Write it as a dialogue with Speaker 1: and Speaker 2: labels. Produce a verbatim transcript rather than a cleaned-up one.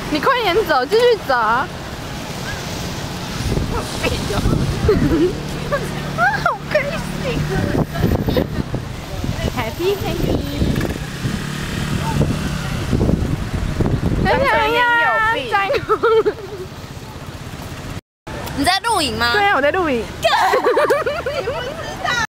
Speaker 1: 你快点走，继续走。哎呦，好开心 ！Happy Happy。很想要占空。
Speaker 2: 你在录影吗？
Speaker 1: 对啊，我在录影。